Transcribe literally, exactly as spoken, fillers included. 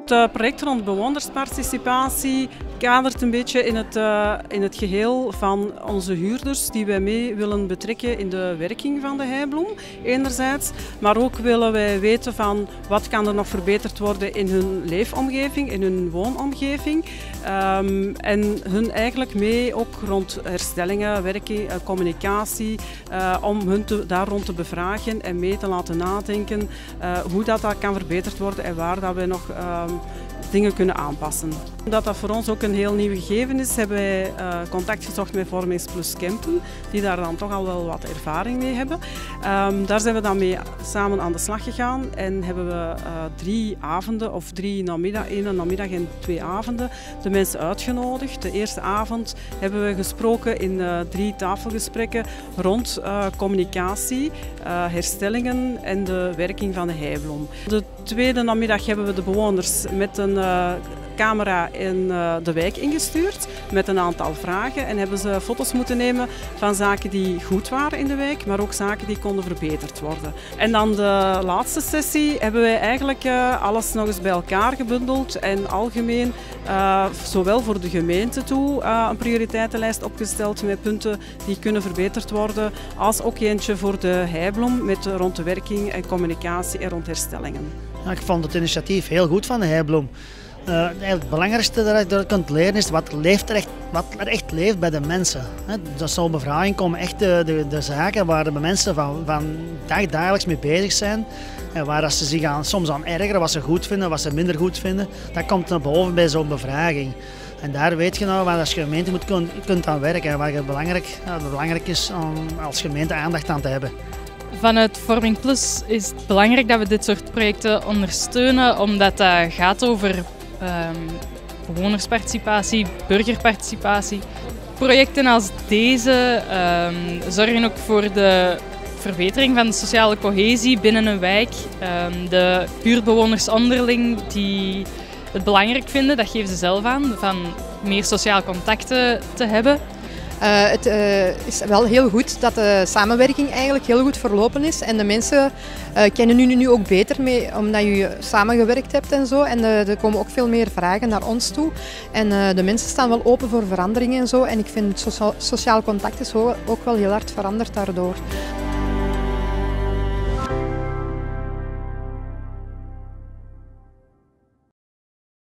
Het project rond bewonersparticipatie kadert een beetje in het, uh, in het geheel van onze huurders die wij mee willen betrekken in de werking van de Heibloem, enerzijds. Maar ook willen wij weten van wat kan er nog verbeterd worden in hun leefomgeving, in hun woonomgeving. Um, en hun eigenlijk mee ook rond herstellingen, werking, uh, communicatie, uh, om hun te, daar rond te bevragen en mee te laten nadenken uh, hoe dat, dat kan verbeterd worden en waar dat we nog um, dingen kunnen aanpassen. Omdat dat voor ons ook een heel nieuw gegeven is, hebben wij uh, contact gezocht met Vormingsplus Kempen, die daar dan toch al wel wat ervaring mee hebben. Um, daar zijn we dan mee samen aan de slag gegaan en hebben we uh, drie avonden of drie namiddag, één namiddag en twee avonden, de mensen uitgenodigd. De eerste avond hebben we gesproken in uh, drie tafelgesprekken rond uh, communicatie, uh, herstellingen en de werking van de Heibloem. De tweede namiddag hebben we de bewoners met een uh, camera in uh, de wijk ingestuurd met een aantal vragen en hebben ze foto's moeten nemen van zaken die goed waren in de wijk, maar ook zaken die konden verbeterd worden. En dan de laatste sessie hebben wij eigenlijk uh, alles nog eens bij elkaar gebundeld en algemeen, uh, zowel voor de gemeente toe, uh, een prioriteitenlijst opgesteld met punten die kunnen verbeterd worden, als ook eentje voor de Heibloem met uh, rond de werking en communicatie en rond herstellingen. Ja, ik vond het initiatief heel goed van de Heibloem. Uh, eigenlijk het belangrijkste dat je kunt leren is wat, leeft er, echt, wat er echt leeft bij de mensen. Dus zo'n bevraging komen echt de, de, de zaken waar de mensen van, van dag, dagelijks mee bezig zijn. En waar ze zich aan, soms aan ergeren, wat ze goed vinden, wat ze minder goed vinden. Dat komt naar boven bij zo'n bevraging. En daar weet je nou waar als gemeente moet, kunt, kunt aan werken en waar het belangrijk, nou, belangrijk is om als gemeente aandacht aan te hebben. Vanuit Vorming Plus is het belangrijk dat we dit soort projecten ondersteunen, omdat dat gaat over um, bewonersparticipatie, burgerparticipatie. Projecten als deze um, zorgen ook voor de verbetering van de sociale cohesie binnen een wijk. Um, de buurtbewoners onderling die het belangrijk vinden, dat geven ze zelf aan, van meer sociale contacten te hebben. Uh, het uh, is wel heel goed dat de samenwerking eigenlijk heel goed verlopen is en de mensen uh, kennen u nu ook beter mee omdat u samengewerkt hebt en zo en uh, er komen ook veel meer vragen naar ons toe en uh, de mensen staan wel open voor veranderingen en zo en ik vind het socia- sociaal contact is ook wel heel hard veranderd daardoor.